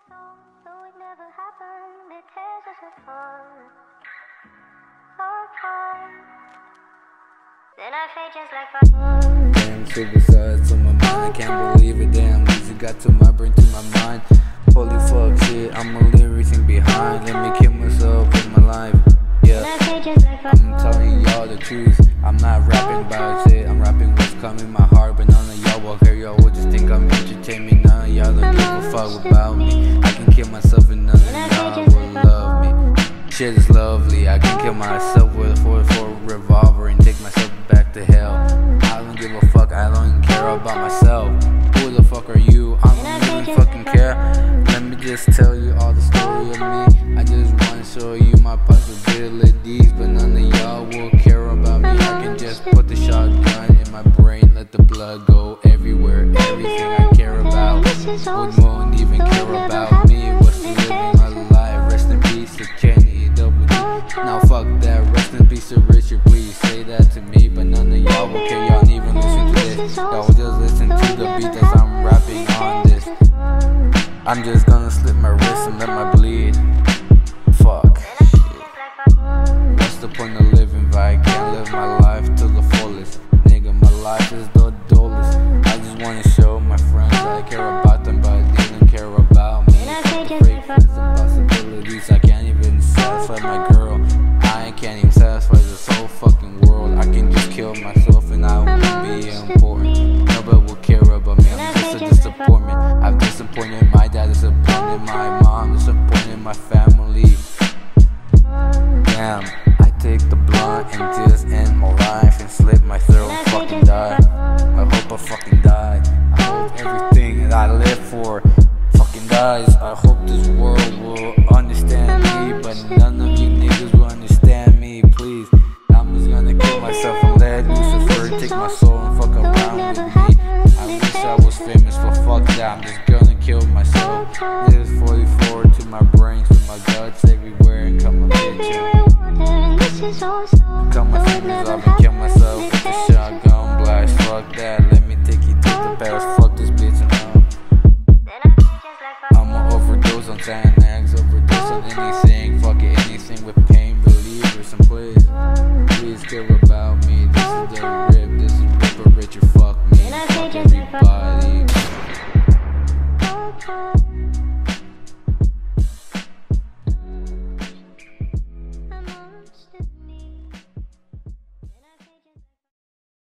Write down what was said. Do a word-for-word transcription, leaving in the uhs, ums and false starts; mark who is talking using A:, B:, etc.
A: assume, so it never happened. It tears us apart, apart. Then I fade just like fire.
B: Damn, suicide's on my mind, I can't believe it. Damn, music got to my brain, to my mind. Holy fuck shit, I'ma leave everything behind. Let me kill myself with my life. Yeah, I'm telling y'all the truth. I'm not rapping about shit, I'm rapping what's coming in my heart. But none of y'all will hear, y'all will just think I'm entertaining. None of y'all don't give a fuck about me. I can kill myself and none of y'all will love me. Shit is lovely, I can kill myself with a forty-four revolver and take myself back to hell. I don't give a fuck, I don't even care about myself. Who the fuck are you? I don't even fucking care. Let me just tell you all the story of me. I just wanna show you my possibilities, but none of y'all will care about me. I can just put the shotgun in my brain, let the blood go everywhere. Everything I care about would won't even care about me. What's living my life? Rest in peace to Kenny W. Now fuck that, rest in peace to Richard. Please say that to me, but none of y'all will care. Y'all don't even listen to this. Y'all just listen to the beat as I'm rapping on this. I'm just gonna slip my wrist and let my bleed. Fuck shit. What's the point of living if I can't live my life to the fullest? Nigga, my life is the dullest. I just wanna show my friends that I care about them, but they don't care about me. The fake friends and possibilities, I can't even satisfy my girl. I can't even satisfy this whole fucking world. I can just kill myself and I won't be important. Nobody will care about me, I'm just a disappointment. I've disappointed my dad, disappointed my mom, disappointed my family. Damn, I take the blunt and just end my life and slit my throat and fucking die. I hope I fucking die. I hope everything that I live for fucking dies. I hope this world will understand me, but none of you niggas will understand me. Please, I'm just gonna kill myself and let Lucifer take my soul and fuck around with me. I wish I was famous, but fuck that, I'm just gonna kill myself.